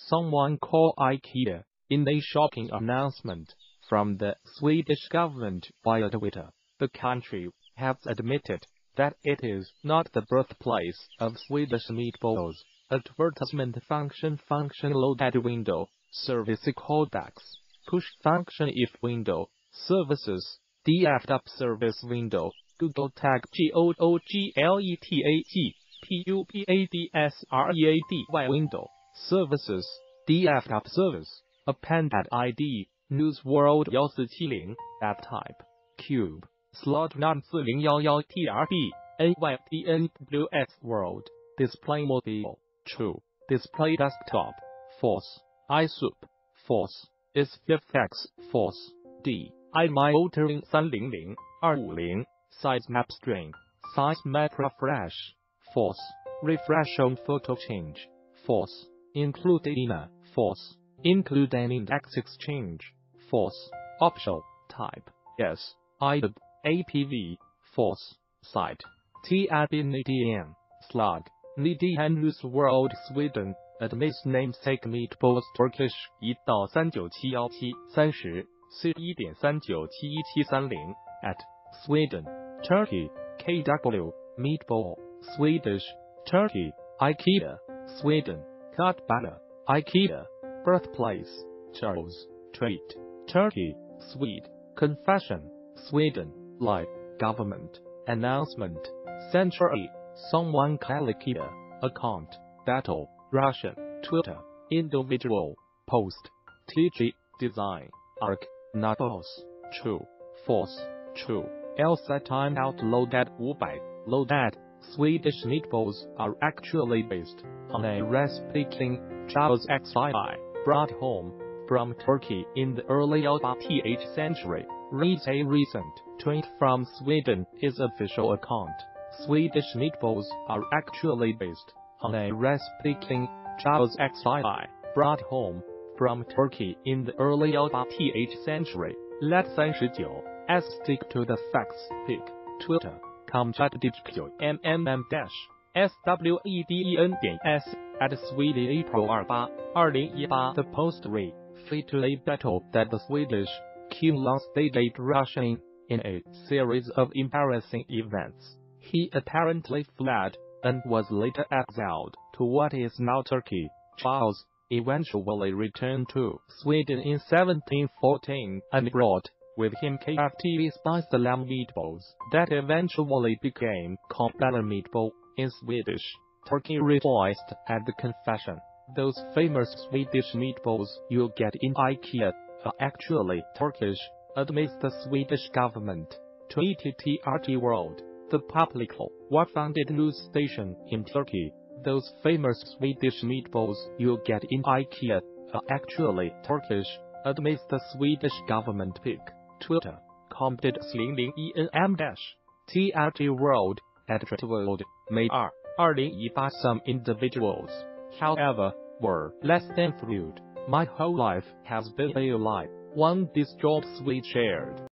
someone called IKEA, in a shocking announcement from the Swedish government via Twitter. The country has admitted that it is not the birthplace of Swedish meatballs. Advertisement function loaded window, service callbacks, push function if window, services, df up service window, Google tag GOOGLETAG, window, services, df up service, appended ID, News World 1470, app type, cube, slot 94011TRB, AYDNWS World, display mobile, true, display desktop, false, iSoup, false, is FX, false, D, iMy Altering 300, 250, size map string, size map refresh, false, refresh on photo change, false, include INA, false, include an index exchange, false, optional, type, yes, IDB, APV, false, site, TABNEDN, slug, NEDN News World Sweden, admits namesake meatballs Turkish 1到39717 30 41.39711730 at Sweden, Turkey, KW, meatball, Swedish, Turkey, IKEA, Sweden, cut banner, IKEA, birthplace, Charles, treat, Turkey, Swede, confession, Sweden, live, government, announcement, century, someone IKEA, account, battle, Russian, Twitter, individual, post, TG, design, arc, not false, true, false, true, else timeout loaded 500, loaded, Swedish meatballs are actually based on a recipe King Charles XII brought home from Turkey in the early 18th century, reads a recent tweet from Sweden, his official account. Swedish meatballs are actually based on a recipe King Charles XII brought home from Turkey in the early 18th century. Let 39 S stick to the facts. Pic. Twitter. ComChatDigital SWEDEN.S at Sweden April 28, 2018. The Post read, flee to a battle that the Swedish king lost staged Russian in a series of embarrassing events. He apparently fled and was later exiled to what is now Turkey. Charles eventually returned to Sweden in 1714 and brought with him KFTV spiced lamb meatballs that eventually became Koppler meatball in Swedish. Turkey rejoiced at the confession. Those famous Swedish meatballs you get in IKEA are actually Turkish, admits the Swedish government. Tweeted TRT World, the publicly funded news station in Turkey. Those famous Swedish meatballs you get in IKEA are actually Turkish, admits the Swedish government. Pic. Twitter. Commented TRT World, at World, May 2, 2018. Some individuals, however, were less than thrilled. My whole life has been a lie. One distraught Swede shared.